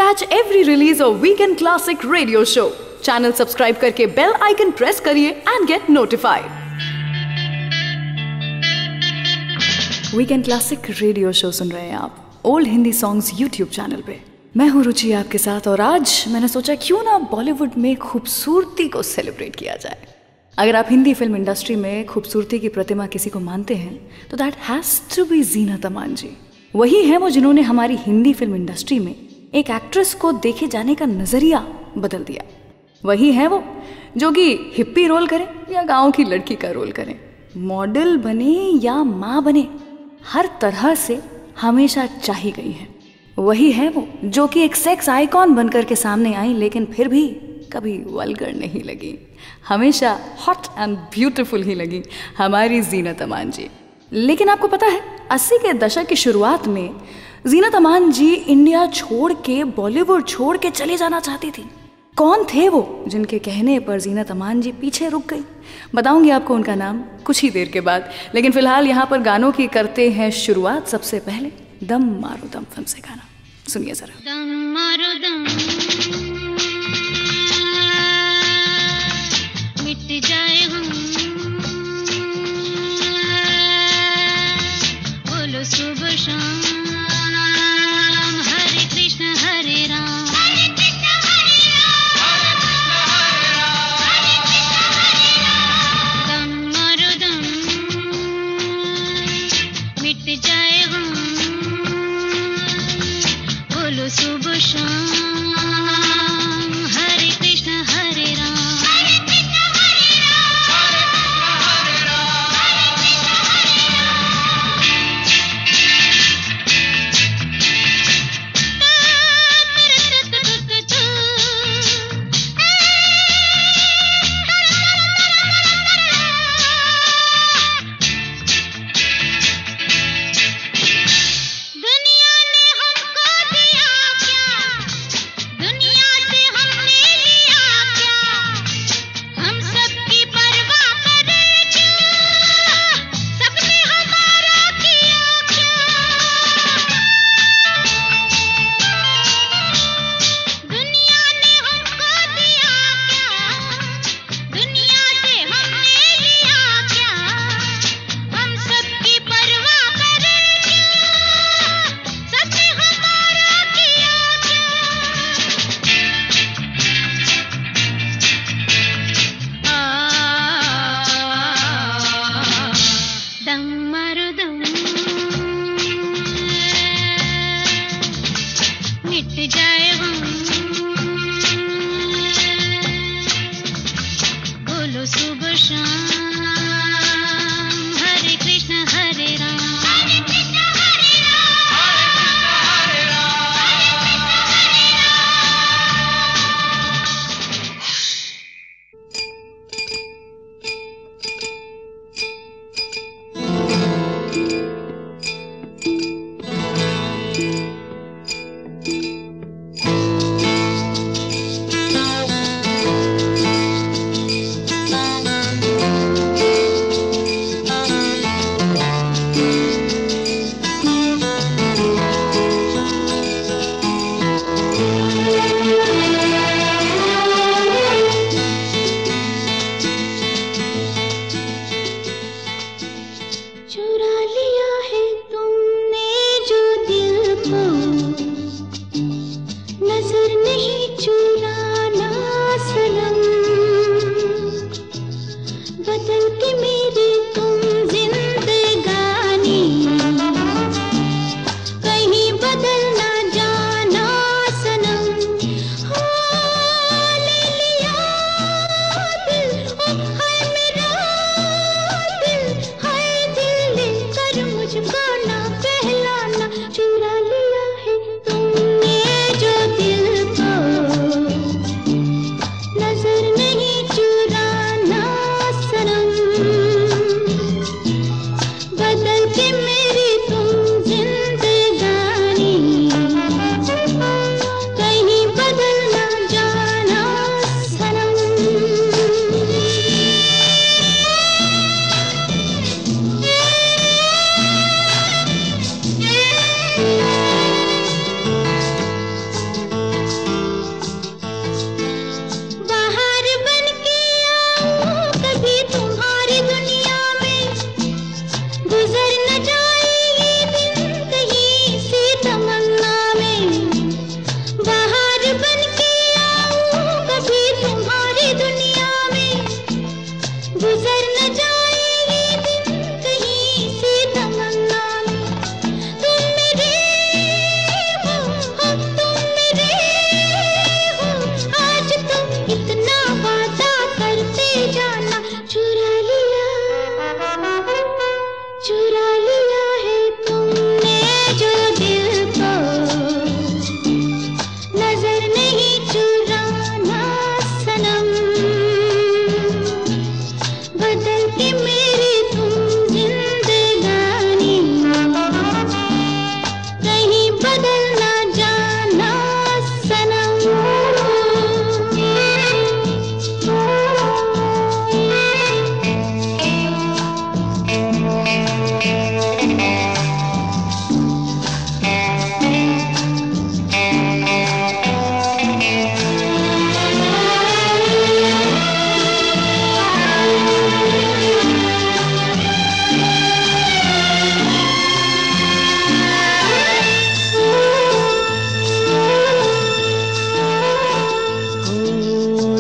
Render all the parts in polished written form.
Catch every release of Weekend Classic Radio Show. Channel subscribe करके bell icon press करिए and get notified. Weekend Classic Radio Show सुन रहे हैं आप old Hindi songs YouTube channel पे। मैं हूँ रुचि आपके साथ और आज मैंने सोचा क्यों ना बॉलीवुड में खूबसूरती को सेलिब्रेट किया जाए। अगर आप हिंदी फिल्म इंडस्ट्री में खूबसूरती की प्रतिमा किसी को मानते हैं तो that has to be Zeenat Aman ji. वही हैं वो जिन्होंने हमारी हिंदी फिल्म इंडस्ट्री में एक एक्ट्रेस को देखे जाने का नजरिया बदल दिया। वही है वो जो कि हिप्पी रोल करें या गांव की लड़की का रोल करें, मॉडल बने या माँ बने, हर तरह से हमेशा चाही गई है। वही है वो जो कि एक सेक्स आइकॉन बनकर के सामने आई लेकिन फिर भी कभी वल्गर नहीं लगी, हमेशा हॉट एंड ब्यूटीफुल ही लगी, हमारी जीनत अमान जी। लेकिन आपको पता है 80 के दशक की शुरुआत में जीनत अमान जी इंडिया छोड़ के बॉलीवुड छोड़ के चले जाना चाहती थी। कौन थे वो जिनके कहने पर जीनत अमान जी पीछे रुक गई? बताऊंगी आपको उनका नाम कुछ ही देर के बाद, लेकिन फिलहाल यहाँ पर गानों की करते हैं शुरुआत। सबसे पहले दम मारो दम फिल्म से गाना सुनिए जरा। दम मारो दम मिट जाए हम, बोलो सुबह शाम हरे कृष्ण हरे राम, हरे कृष्ण हरे राम, हरे कृष्ण हरे राम। दम मारो दम मिट जाए हम, बोलो सुबह शाम हरे कृष्ण हरे राम, हरे कृष्ण हरे राम, हरे कृष्ण हरे राम, हरे दुनिया ने हमको दिया क्या, दुनिया से हमने लिया क्या, हम सबकी परवाह करें क्यों, सबने हमारा किया क्या। दुनिया ने हमको दिया क्या, दुनिया से हमने लिया क्या, हम सबकी परवाह करें क्यों, सबने हमारा किया क्या। दम मारो दम मिट जाए हम, बोलो सुबह शाम हरे कृष्ण हरे राम, हरे कृष्ण हरे राम, हरे कृष्ण हरे राम, हरे कृष्ण हरे चुरा लिया है तुमने जो दिल को, नजर नहीं चुराना सनम, बदल के मेरी तुम जिंदगानी, कहीं बदल ना जाना सनम। हाँ, ले लिया दिल, ओ हाय मेरा दिल, हाय दिल लेकर मुझको ना पहलाना, चुरा लिया है तुमने जो दिल को, नजर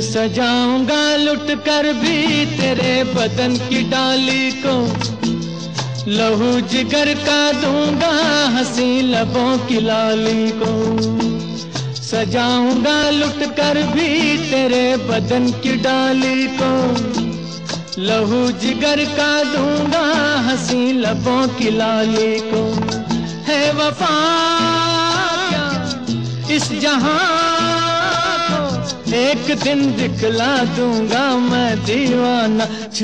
सजाऊंगा लुट कर भी तेरे बदन की डाली को, लहू जिगर का दूंगा हंसी लबों की लाली को। सजाऊंगा लुट कर भी तेरे बदन की डाली को, लहू जिगर का दूंगा हंसी लबों की लाली को। है वफा क्या इस जहां को, एक दिन दिखला दूंगा मैं दीवाना।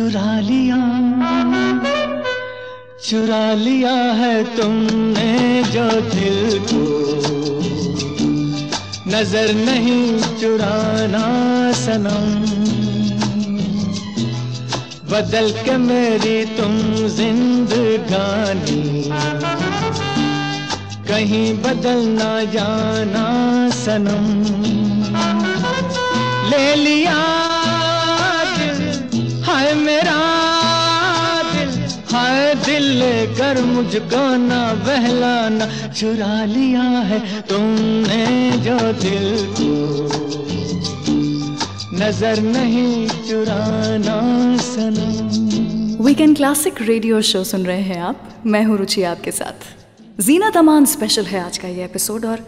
चुरा लिया है तुमने जो दिल को, नजर नहीं चुराना सनम। बदल के मेरी तुम जिंदगानी, कहीं बदल ना जाना सनम। ले लिया दिल हाय मेरा दिल, हाय दिल लेकर मुझको ना बहलाना। चुरा लिया है तुमने जो दिल को, नजर नहीं चुराना सनम। वीकेंड क्लासिक रेडियो शो सुन रहे हैं आप, मैं हूं रुचि आपके साथ। जीनत अमान स्पेशल है आज का ये एपिसोड। और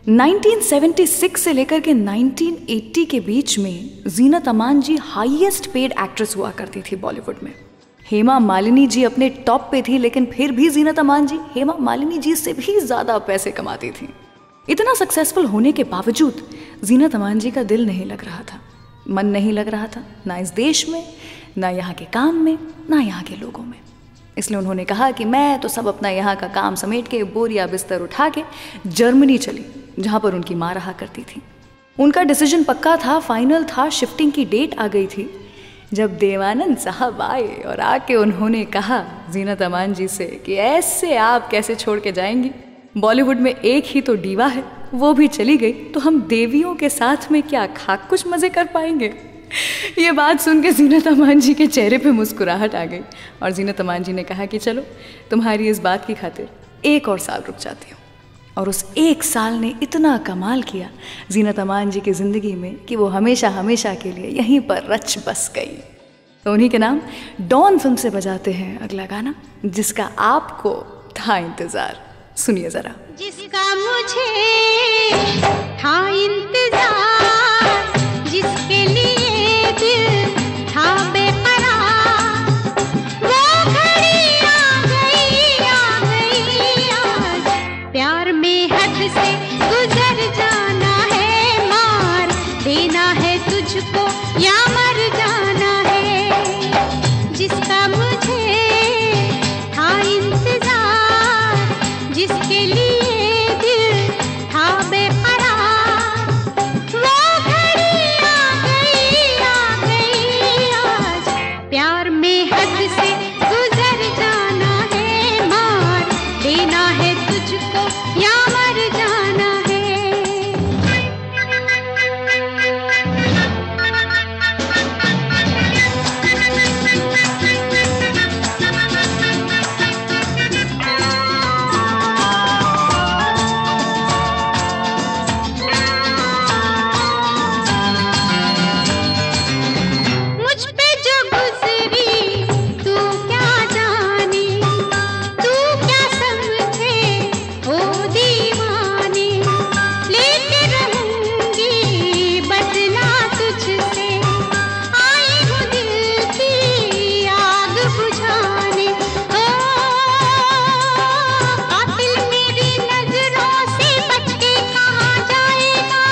1976 से लेकर के 1980 के बीच में Zeenat Aman ji highest paid actress हुआ करती थी बॉलीवुड में। हेमा मालिनी जी अपने टॉप पे थी, लेकिन फिर भी जीनत अमान जी हेमा मालिनी जी से भी ज़्यादा पैसे कमाती थी। इतना सक्सेसफुल होने के बावजूद जीनत अमान जी का दिल नहीं लग रहा था, मन नहीं लग रहा था, ना इस देश में, ना यहाँ के काम में, ना यहाँ के लोगों में। इसलिए उन्होंने कहा कि मैं तो सब अपना यहाँ का काम समेट के बोरिया बिस्तर उठा के जर्मनी चली, जहाँ पर उनकी माँ रहा करती थी। उनका डिसीजन पक्का था, फाइनल था, शिफ्टिंग की डेट आ गई थी जब देवानंद साहब आए और आके उन्होंने कहा जीनत अमान जी से कि ऐसे आप कैसे छोड़ के जाएंगी, बॉलीवुड में एक ही तो डीवा है, वो भी चली गई तो हम देवियों के साथ में क्या खाक कुछ मज़े कर पाएंगे। ये बात सुन के जीनत अमान जी के चेहरे पे मुस्कुराहट आ गई और जीनत अमान जी ने कहा कि चलो तुम्हारी इस बात की खातिर एक और साल रुक जाती हूँ। और उस एक साल ने इतना कमाल किया जीनत अमान जी की ज़िंदगी में कि वो हमेशा हमेशा के लिए यहीं पर रच बस गई। तो उन्हीं के नाम डॉन फिल्म से बजाते हैं अगला गाना, जिसका आपको था इंतज़ार। सुनिए ज़रा। जिसका मुझे था इंतजार, जिसके लिए दिल था बेकरार, वो घड़ी आ गई आज। प्यार में हद से गुजर जाना है, मार देना है तुझको या मर जाना है। जिसका मुझे था इंतजार, जिसके लिए दिल था बेकरार, वो घड़ी आ गई आज। प्यार में हद से गुजर जाना है, मार देना है तुझको या मर जाना है। मुझ पे जो गुजरी तू क्या जाने, तू क्या समझे ओ दीवाने। लेके रहूंगी बदला तुझसे, आई हूँ दिल की आग बुझाने। ओ कातिल मेरी नजरों से बच के कहाँ जाएगा,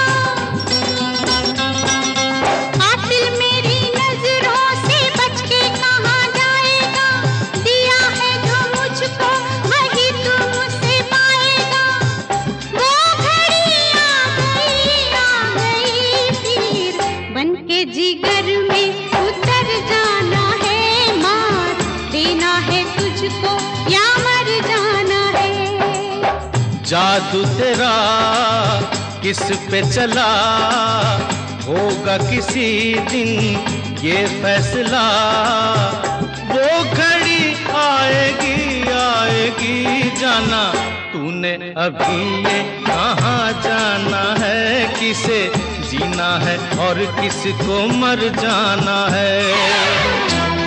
कातिल मेरी नजरों से बच के कहाँ जाएगा। दिया है जो मुझको वही तू मुझसे पाएगा। वो घड़ी आ गई फिर बन के जिगर में उतर जाना है, मार देना है तुझको या मर जाना है। जादू तेरा किस पे चला, होगा किसी दिन ये फैसला। वो घड़ी आएगी जाना, तूने अभी ये कहाँ जाना है, किसे जीना है और किसको मर जाना है।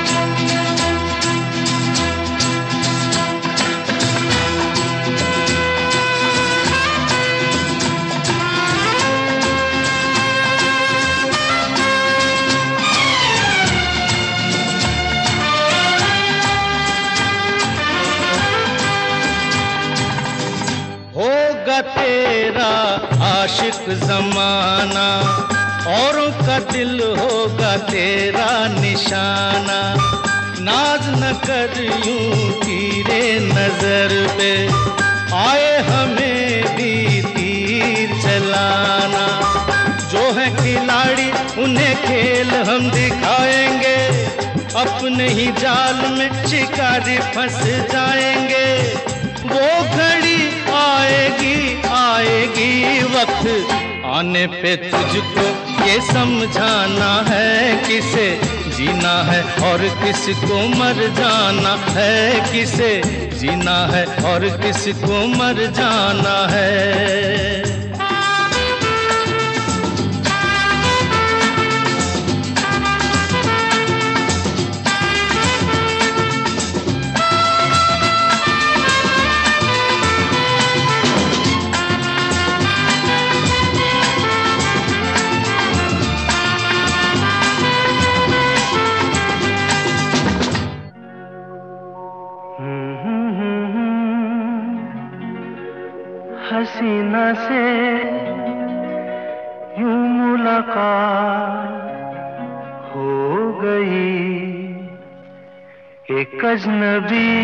होगा तेरा आशिक ज़माना, औरों का दिल होगा तेरा निशाना। नाज न कर यूं तीरे नजर पे, आए हमें भी तीर चलाना। जो है खिलाड़ी उन्हें खेल हम दिखाएंगे, अपने ही जाल में शिकारी फंस जाएंगे। वो घड़ी आएगी आएगी, वक्त आने पे तुझको ये समझाना है, किसे जीना है और किसको मर जाना है। किसे जीना है और किसको मर जाना है। हसीना से यूं मुलाकात हो गई, एक अजनबी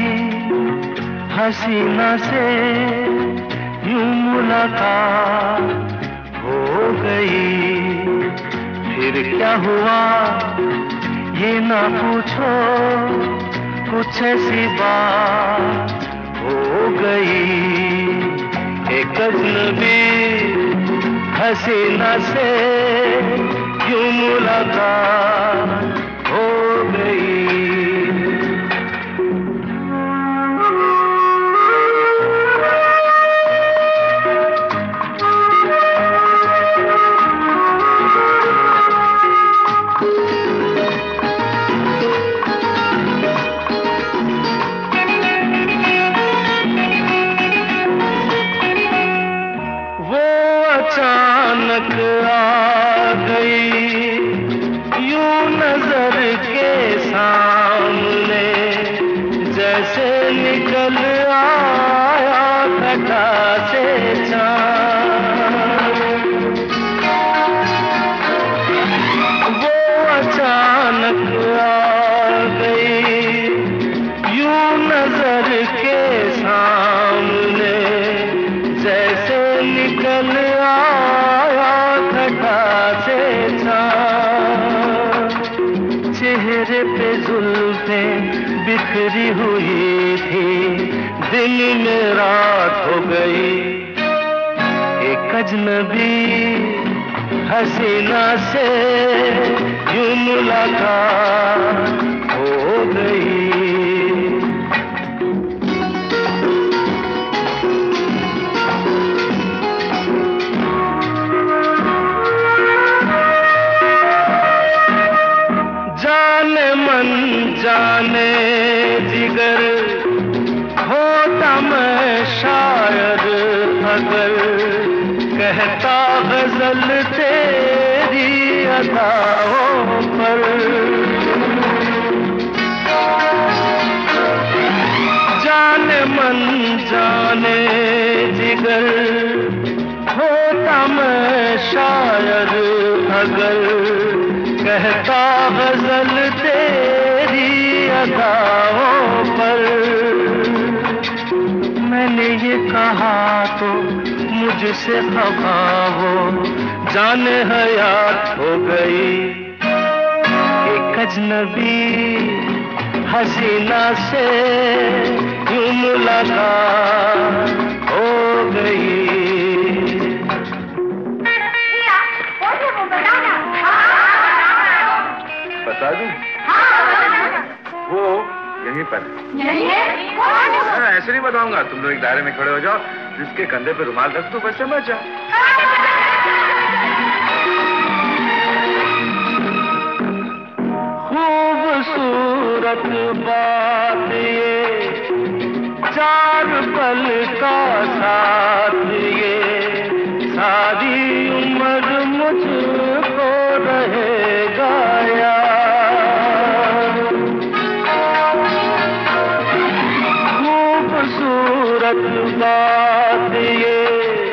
हसीना से यूं मुलाकात हो गई। फिर क्या हुआ ये ना पूछो, कुछ ऐसी बात हो गई। एक अजनबी हसीना से यूं मुलाकात हो गई। अचानक आ गई यूं नजर के सामने, जैसे निकल आया घटा से चाँद। वो अचानक आ गई यूं नजर के सामने, जैसे निकल चेहरे पे जुल्फें बिखरी हुई थी, दिन में रात हो गई। एक अजनबी हसीना से यूं मुलाकात हो गई। जाने जिगर होता मैं शायर अगर, कहता गजल तेरी अदाओं पर। जाने मन जाने जिगर होता मैं शायर अगर, कहता गजल तेरी अदाओं पर। मैंने ये कहा तो मुझसे खफा हो, जाने हयात हो गई। एक अजनबी हसीना से यूं मुलाकात हो गई। बता दूं? वो यहीं पर ऐसे नहीं बताऊंगा, तुम लोग एक दायरे में खड़े हो जाओ, जिसके कंधे पे रुमाल रख दो, बस समझ जाओ। मुझको रहेगा याद। खूबसूरत बात ये,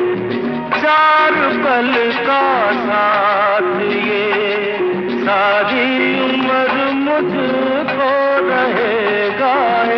चार पल का साथ ये, सारी उम्र मुझको रहेगा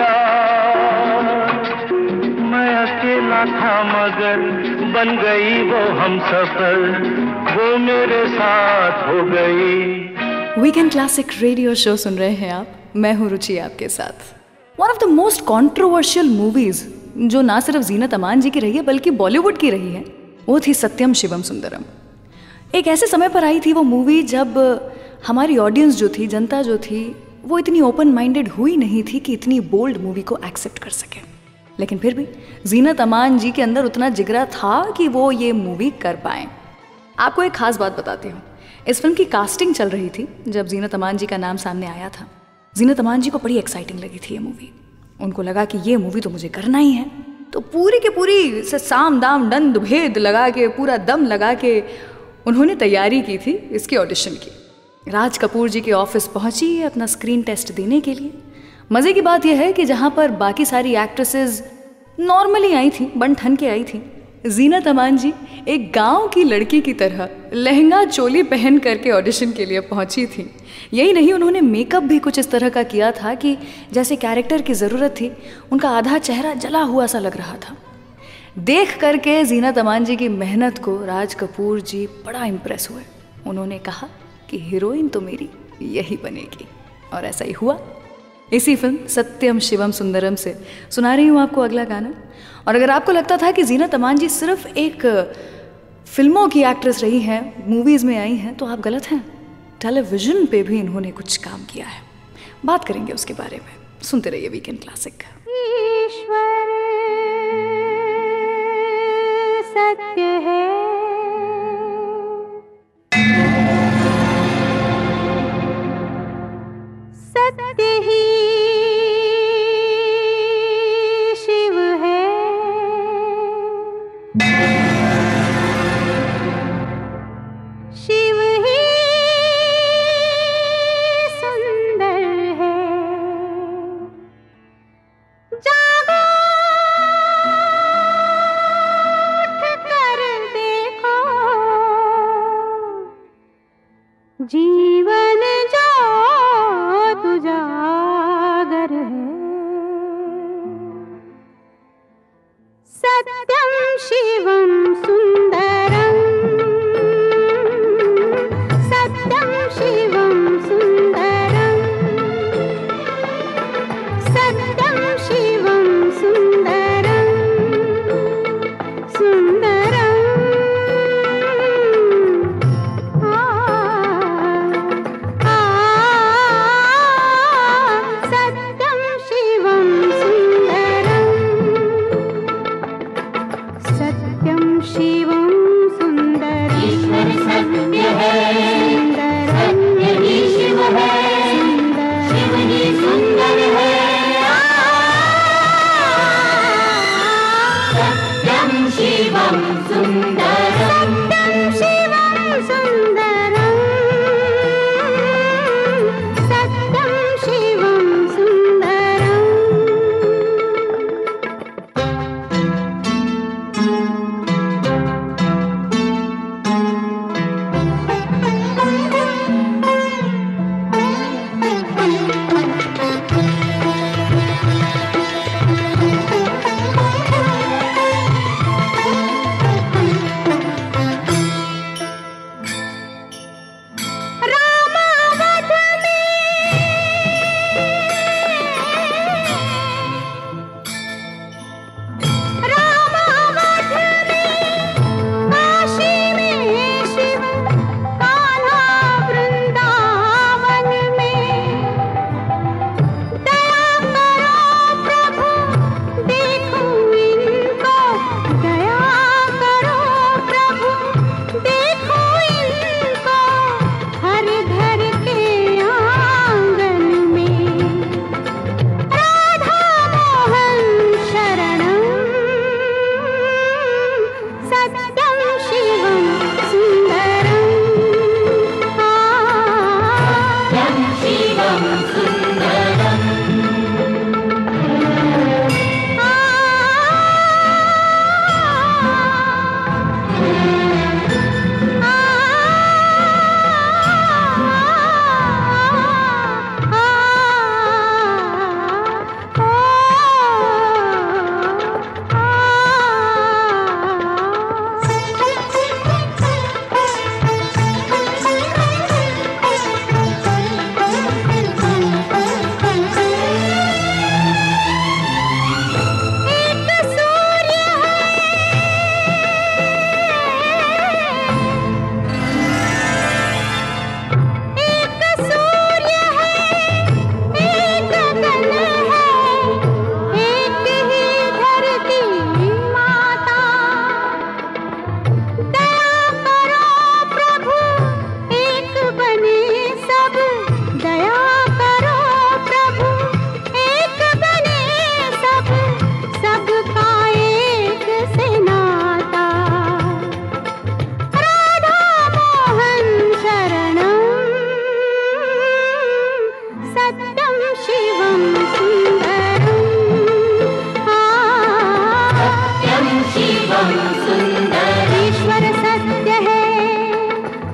याद। मैं अकेला था मगर बन गई वो हमसफर, वो मेरे साथ हो गई। वीकेंड क्लासिक रेडियो शो सुन रहे हैं आप, मैं हूं रुचि आपके साथ। One of the most controversial movies जो ना सिर्फ जीनत अमान जी की रही है बल्कि बॉलीवुड की रही है, वो थी सत्यम शिवम सुंदरम। एक ऐसे समय पर आई थी वो मूवी जब हमारी ऑडियंस जो थी, जनता जो थी, वो इतनी ओपन माइंडेड हुई नहीं थी कि इतनी बोल्ड मूवी को एक्सेप्ट कर सके। लेकिन फिर भी जीनत अमान जी के अंदर उतना जिगरा था कि वो ये मूवी कर पाए। आपको एक खास बात बताती हूँ, इस फिल्म की कास्टिंग चल रही थी जब जीनत अमान जी का नाम सामने आया था। जीनत अमान जी को बड़ी एक्साइटिंग लगी थी ये मूवी। उनको लगा कि ये मूवी तो मुझे करना ही है, तो पूरी की पूरी से साम दाम दंड भेद लगा के, पूरा दम लगा के उन्होंने तैयारी की थी इसकी ऑडिशन की। राज कपूर जी के ऑफिस पहुंची अपना स्क्रीन टेस्ट देने के लिए। मज़े की बात यह है कि जहाँ पर बाकी सारी एक्ट्रेसेस नॉर्मली आई थी, बन ठन के आई थी, जीनत अमान जी एक गांव की लड़की की तरह लहंगा चोली पहन करके ऑडिशन के लिए पहुंची थी। यही नहीं, उन्होंने मेकअप भी कुछ इस तरह का किया था कि जैसे कैरेक्टर की ज़रूरत थी, उनका आधा चेहरा जला हुआ सा लग रहा था। देख करके जीनत अमान जी की मेहनत को राज कपूर जी बड़ा इम्प्रेस हुए। उन्होंने कहा कि हीरोइन तो मेरी यही बनेगी, और ऐसा ही हुआ। इसी फिल्म सत्यम शिवम सुंदरम से सुना रही हूँ आपको अगला गाना। और अगर आपको लगता था कि जीनत अमान जी सिर्फ एक फिल्मों की एक्ट्रेस रही हैं, मूवीज़ में आई हैं, तो आप गलत हैं। टेलीविज़न पे भी इन्होंने कुछ काम किया है, बात करेंगे उसके बारे में। सुनते रहिए वीकेंड क्लासिक। ईश्वर सत्य है, सत्य ही शिव है, शिव ही सुंदर है। जागो उठ कर देखो, जीवन जो तुजागर है। सत्यम शिवम सुंदरम, सत्यम शिवम सुंदरम, सत्यम शिवम सुंदरम, सुंदरम। सत्यम शिवम सुंदरम, सत्यम शिवम सुंदरम। ईश्वर सत्य है, सत्य ही शिव है, शिव ही सुंदर है। सत्यम शिवम सुंदरम, सत्यम शिवम सुंदरम, सत्यम शिवम सुंदरम।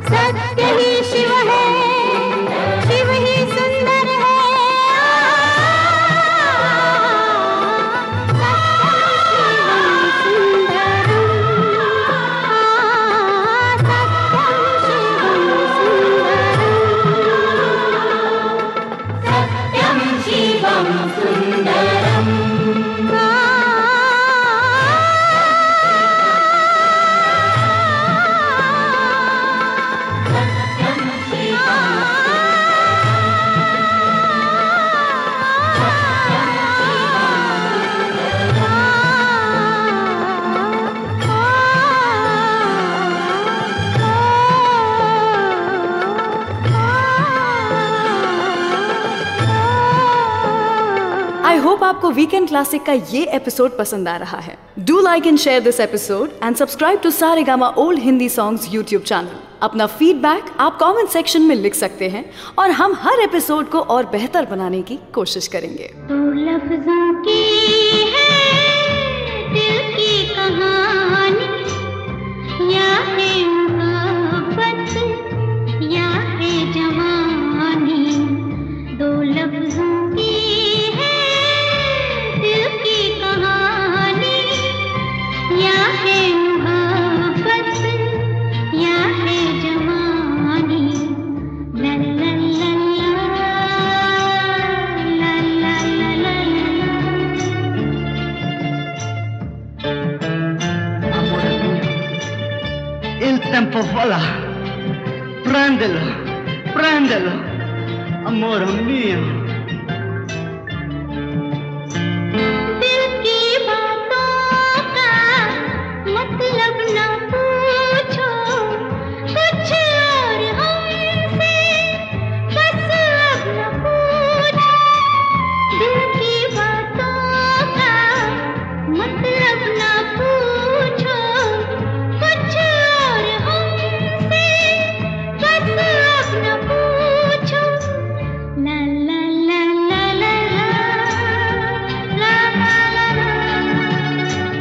सत्य ही शिव है, शिव ही सुंदर है। सत्यम शिवम सुंदरम। आई होप आपको वीकेंड क्लासिक का ये एपिसोड पसंद आ रहा है। Do like and share this episode and subscribe to Saregama old Hindi songs YouTube channel. अपना फीडबैक आप कमेंट सेक्शन में लिख सकते हैं और हम हर एपिसोड को और बेहतर बनाने की कोशिश करेंगे। तो लफ्जों की है दिल की कहानी, या है मोहब्बत या है जवानी। दो लफ्जों की है दिल की कहानी, या है मोहब्बत या है जवानी। ला ला ला ला ला ला ला ला। Amore mio, il tempo vola, prendelo, prendelo, amore mio. दिल की बातों का मतलब न पूछो, कुछ और हमसे बस अब न पूछो। दिल की बातों का मतलब न पूछो, कुछ और हमसे बस अब न पूछो। ला ला ला ला ला ला ला ला ला।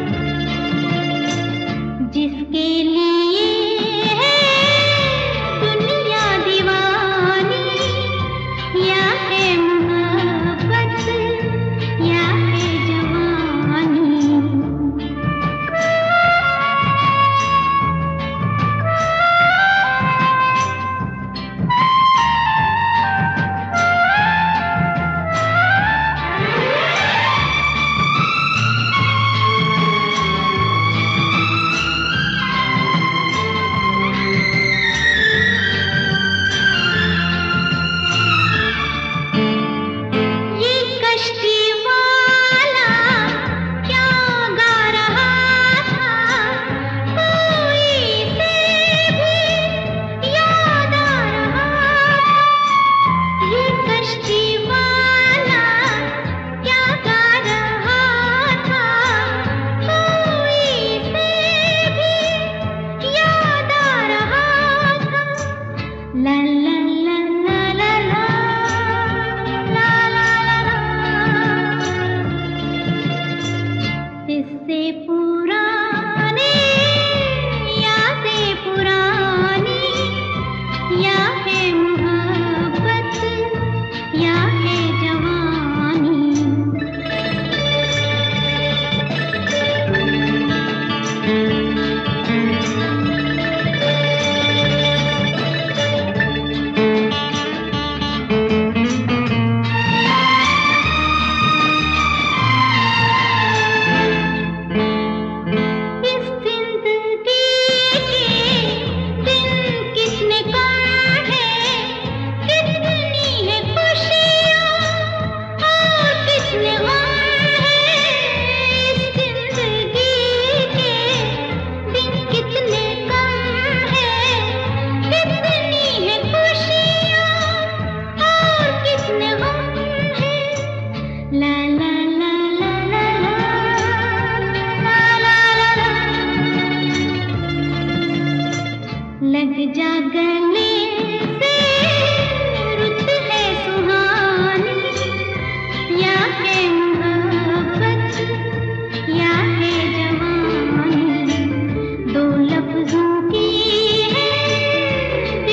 जिसके लिए है दुनिया दीवानी, या है मोहब्बत या है जवानी। ये कश्ती वाला क्या गा रहा था, कोई से भी याद आ रहा। ये कश्ती वाला क्या गा रहा था, कोई से भी याद आ रहा था। ला ला ला ला ला ला ला ला ला। इससे पुराने यादें पुरानी, या है मोहब्बत या है जवानी। इस जिंदगी के दिन कितने कम हैं, कितनी है खुशियाँ और कितने गम हैं। इस जिंदगी के दिन कितने कम हैं, कितनी है खुशियाँ और कितने गम हैं। ला ला ला ला ला ला ला ला ला। लग जा गले से रुत है सुहानी, या है मोहब्बत या है जवानी। दो लफ्जों की है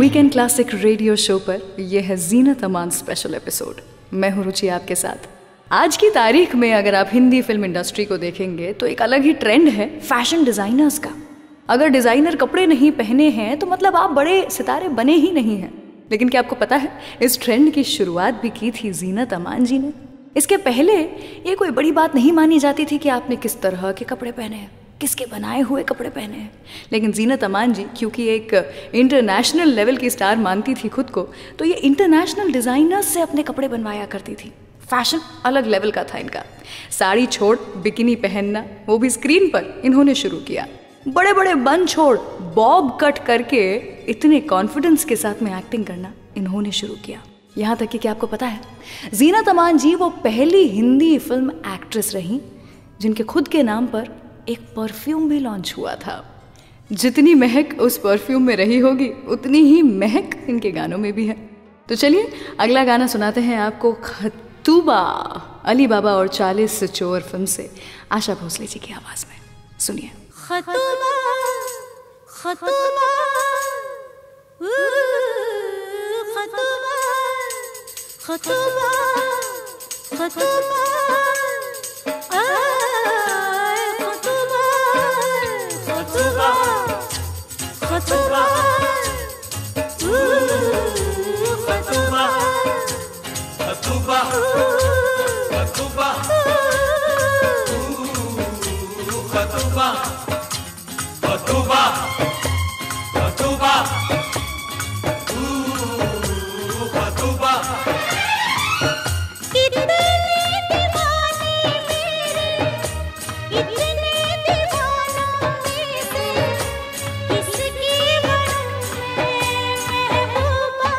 वीकेंड क्लासिक रेडियो शो पर यह है जीनत अमान स्पेशल एपिसोड। मैं हूं रुचि आपके साथ। आज की तारीख में अगर आप हिंदी फिल्म इंडस्ट्री को देखेंगे तो एक अलग ही ट्रेंड है फैशन डिजाइनर्स का। अगर डिजाइनर कपड़े नहीं पहने हैं तो मतलब आप बड़े सितारे बने ही नहीं हैं। लेकिन क्या आपको पता है इस ट्रेंड की शुरुआत भी की थी जीनत अमान जी ने। इसके पहले ये कोई बड़ी बात नहीं मानी जाती थी कि आपने किस तरह के कपड़े पहने हैं, किसके बनाए हुए कपड़े पहने हैं। लेकिन जीनत अमान जी क्योंकि एक इंटरनेशनल लेवल की स्टार मानती थी खुद को, तो ये इंटरनेशनल डिज़ाइनर्स से अपने कपड़े बनवाया करती थी। फैशन अलग लेवल का था इनका। साड़ी छोड़ बिकिनी पहनना, वो भी स्क्रीन पर इन्होंने शुरू किया। बड़े बड़े बन छोड़ बॉब कट करके इतने कॉन्फिडेंस के साथ में एक्टिंग करना इन्होंने शुरू किया। यहाँ तक कि क्या आपको पता है जीनत अमान जी वो पहली हिंदी फिल्म एक्ट्रेस रही जिनके खुद के नाम पर एक परफ्यूम भी लॉन्च हुआ था। जितनी महक उस परफ्यूम में रही होगी उतनी ही महक इनके गानों में भी है। तो चलिए अगला गाना सुनाते हैं आपको, खतूबा, अली बाबा और 40 चोर फिल्म से आशा भोसले जी की आवाज में। सुनिए। खतूबा खतूबा खतूबा खतूबा खतूबा खतूबा खतूबा खतूबा खतूबा खतूबा खतूबा खतूबा कितने दीवाने मेरे, इतने दीवानों में से किसकी बनूं मैं महबूबा।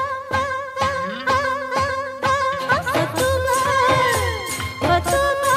खतूबा खतूबा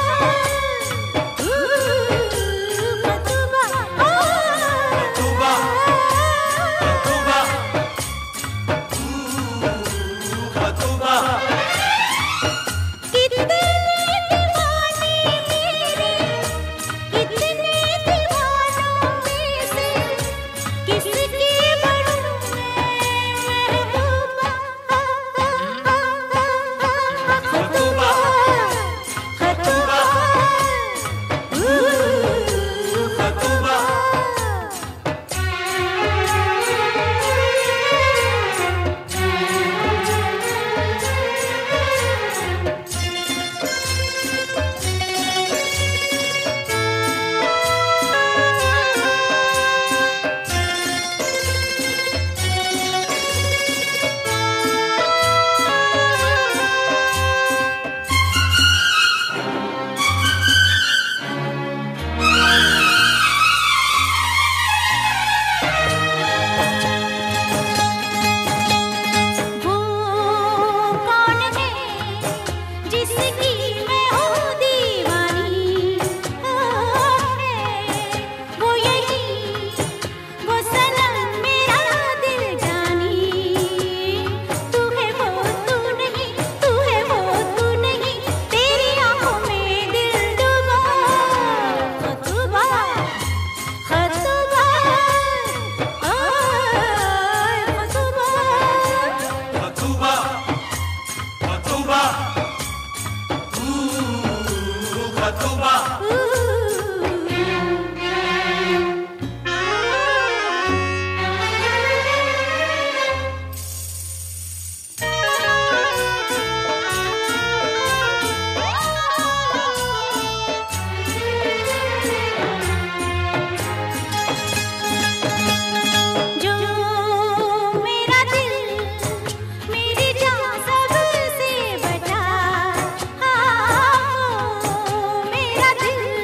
दिल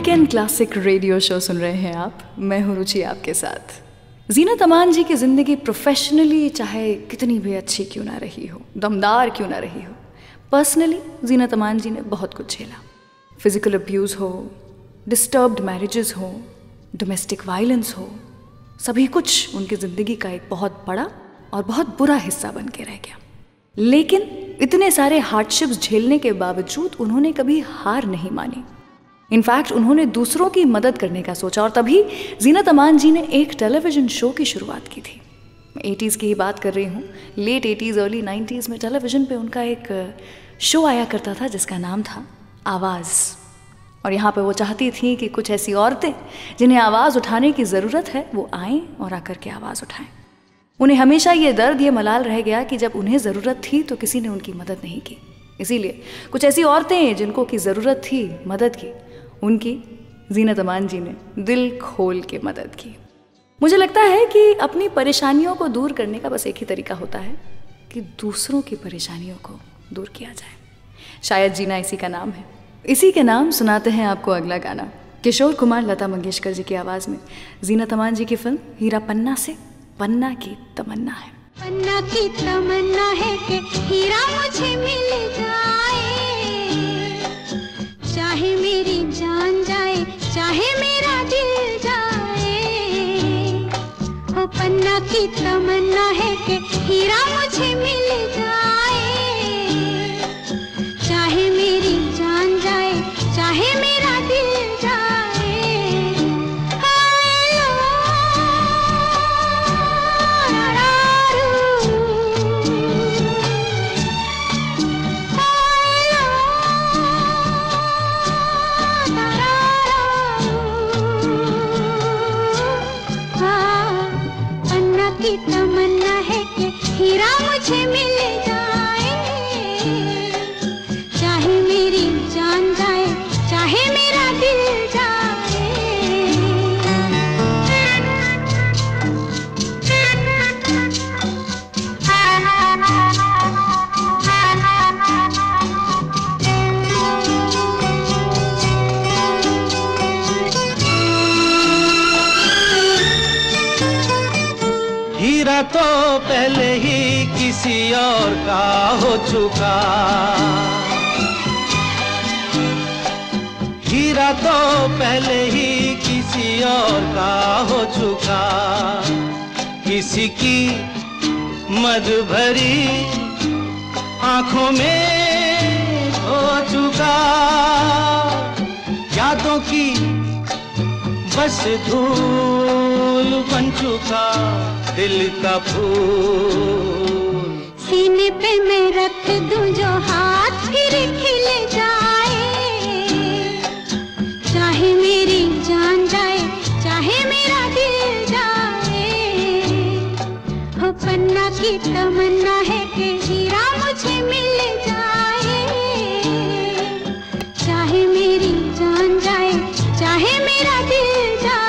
वीकेंड क्लासिक रेडियो शो सुन रहे हैं आप। मैं हूं रुचि आपके साथ। जीनत अमान जी की ज़िंदगी प्रोफेशनली चाहे कितनी भी अच्छी क्यों ना रही हो, दमदार क्यों ना रही हो, पर्सनली जीनत अमान जी ने बहुत कुछ झेला। फिजिकल अब्यूज़ हो, डिस्टर्ब्ड मैरिजेस हो, डोमेस्टिक वायलेंस हो, सभी कुछ उनकी ज़िंदगी का एक बहुत बड़ा और बहुत बुरा हिस्सा बन के रह गया। लेकिन इतने सारे हार्डशिप्स झेलने के बावजूद उन्होंने कभी हार नहीं मानी। इनफैक्ट उन्होंने दूसरों की मदद करने का सोचा और तभी जीनत अमान जी ने एक टेलीविज़न शो की शुरुआत की थी। मैं 80s की ही बात कर रही हूँ। लेट 80s अर्ली 90s में टेलीविज़न पे उनका एक शो आया करता था जिसका नाम था आवाज़। और यहाँ पे वो चाहती थी कि कुछ ऐसी औरतें जिन्हें आवाज़ उठाने की ज़रूरत है वो आएँ और आकर के आवाज़ उठाएँ। उन्हें हमेशा ये दर्द, ये मलाल रह गया कि जब उन्हें ज़रूरत थी तो किसी ने उनकी मदद नहीं की। इसीलिए कुछ ऐसी औरतें जिनको की ज़रूरत थी मदद की, उनकी जीनत अमान जी ने दिल खोल के मदद की। मुझे लगता है कि अपनी परेशानियों को दूर करने का बस एक ही तरीका होता है कि दूसरों की परेशानियों को दूर किया जाए। शायद जीना इसी का नाम है। इसी के नाम सुनाते हैं आपको अगला गाना। किशोर कुमार, लता मंगेशकर जी की आवाज़ में जीनत अमान जी की फिल्म हीरा पन्ना से पन्ना की तमन्ना है। पन्ना की तमन्ना है कि हीरा मुझे मिल जाए, चाहे मेरी जान जाए, चाहे मेरा दिल जाए। ओ पन्ना की तमन्ना है कि हीरा मुझे मिल जाए, चाहे मेरी जान जाए, चाहे मेरा दिल जाए। तमन्ना है कि हीरा मुझे मिल जाए, चाहे मेरी जान जाए, चाहे मेरा दिल जाए। हीरा तो पहले ही किसी और का हो चुका, हीरा तो पहले ही किसी और का हो चुका। किसी की मद भरी आंखों में हो चुका, यादों की बस धूल बन चुका दिल का फूल। सीने पे मैं रख दूं जो हाथ फिर खिल जाए, चाहे मेरी जान जाए, चाहे मेरा दिल जाए। हो पन्ना की तमन्ना है कि हीरा मुझे मिल जाए, चाहे मेरी जान जाए, चाहे मेरा दिल जाए।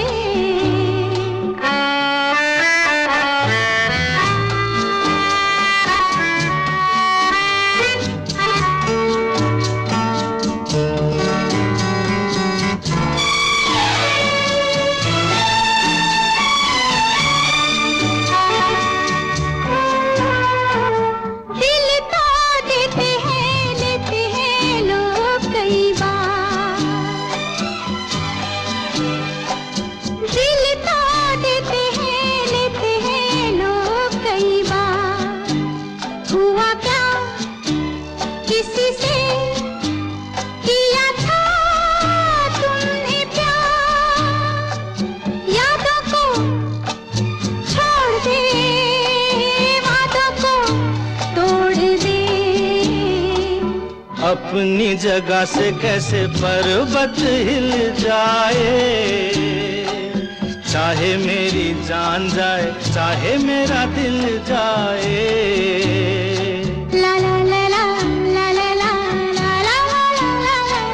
अपनी जगह से कैसे पर्वत हिल जाए, चाहे मेरी जान जाए, चाहे मेरा दिल जाए। ला ला ला ला ला ला ला ला ला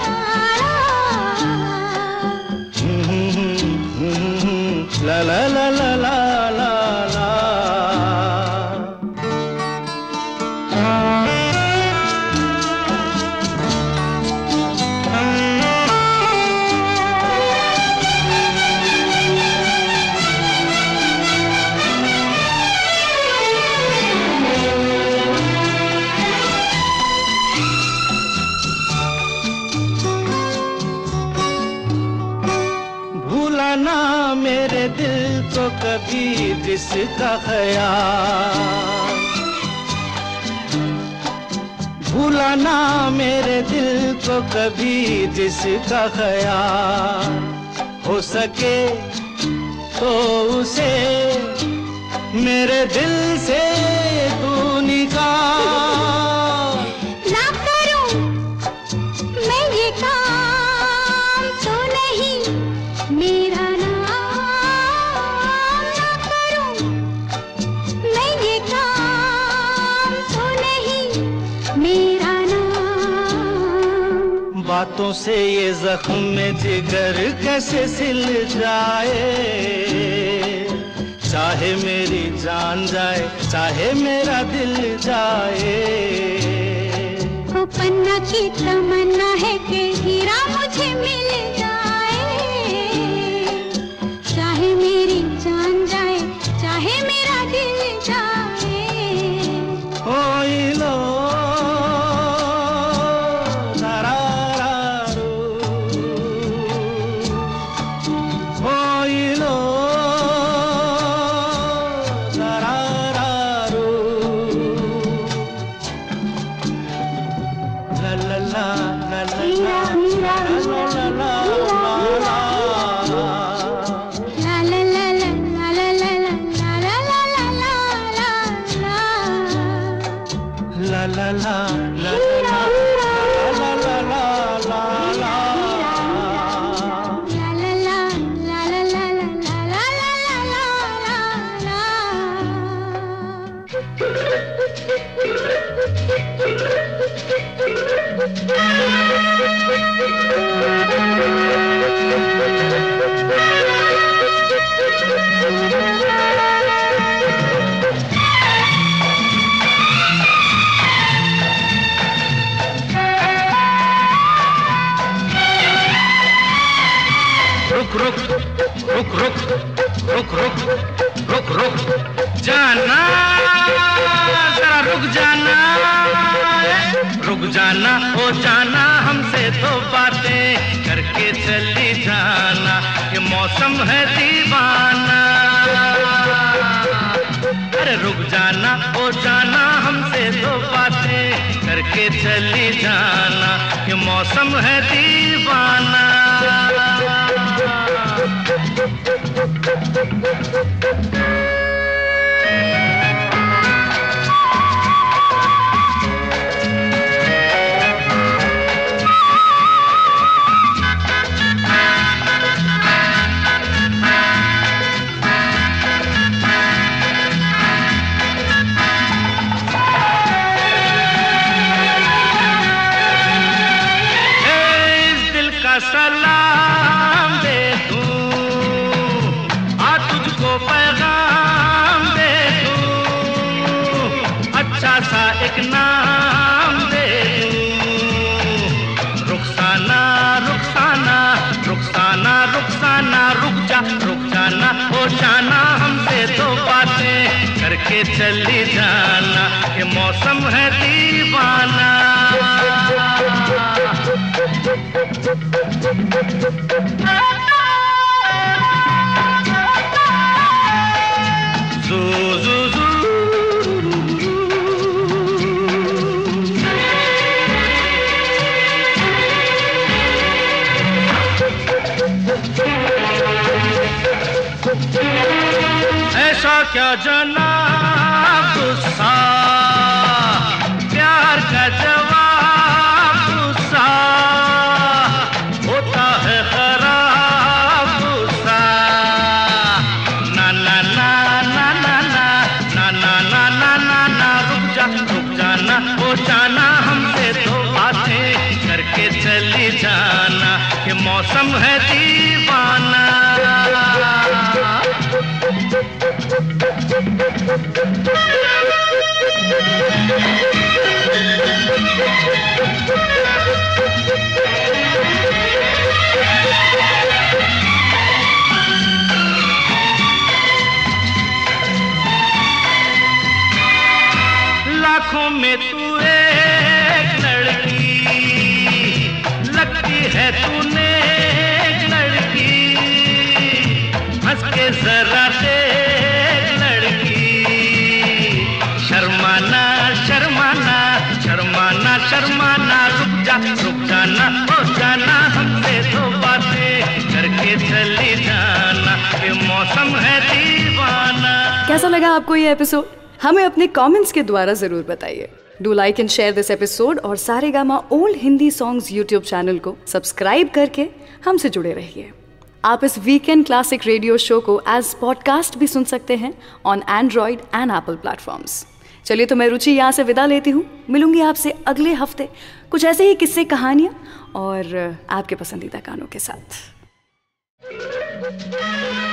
ला ला ला ला ला ला ला ला। को कभी जिसका ख्याल, भूला ना मेरे दिल को कभी जिसका ख्याल, हो सके तो उसे मेरे दिल से तू निकाल। ना करूं मैं ये काम तो नहीं मेरा नाम, ना करूं मैं ये काम तो नहीं मेरा नाम। बातों से ये जख्म में जिगर कैसे सिल जाए, चाहे मेरी जान जाए चाहे मेरा दिल जाए। वो पन्ना की तमन्ना है कि हीरा मुझे मिल जाए, चाहे मेरी जान जाए चाहे मेरा दिल जाए। ओ लो रुक जाना, जरा रुक जाना, रुक जाना, हो जाना हमसे तो बातें करके चली जाना, ये मौसम है दीवाना। अरे रुक जाना, हो जाना हमसे तो बातें करके चली जाना, ये मौसम है दीवाना। सलाम दे दूं, आ तुझको पैगाम दे दूं, अच्छा सा एक नाम दे दूं। रुखसाना रुखसाना रुखसाना रुखसाना, रुक जाना, हो जाना हमसे तो बातें करके चली जाना, ये मौसम है दीवाना। ऐसा क्या जनाब गुस्सा, प्यार का जवाब गुस्सा, होता है खराब गुस्सा। ना ना ना ना ना ना ना ना ना ना ना ना, रुक जाना, हो जाना हमसे तो बातें करके चली जाना, ये मौसम है दीवाना। लाखों में तू एक लड़की लगती है, तूने एक लड़की, हंस के जरा दे शर्माना, रुक जाना, हो जाना हमसे तो बातें करके चली जाना, ये मौसम है दीवाना। कैसा लगा आपको ये एपिसोड? हमें अपने कमेंट्स के द्वारा जरूर बताइए। Do like and share this episode और Saregama old Hindi songs YouTube channel को सब्सक्राइब करके हमसे जुड़े रहिए। आप इस वीकेंड क्लासिक रेडियो शो को एज पॉडकास्ट भी सुन सकते हैं on Android and Apple platforms. चलिए तो मैं रुचि यहाँ से विदा लेती हूँ। मिलूंगी आपसे अगले हफ्ते कुछ ऐसे ही किस्से, कहानियाँ और आपके पसंदीदा गानों के साथ।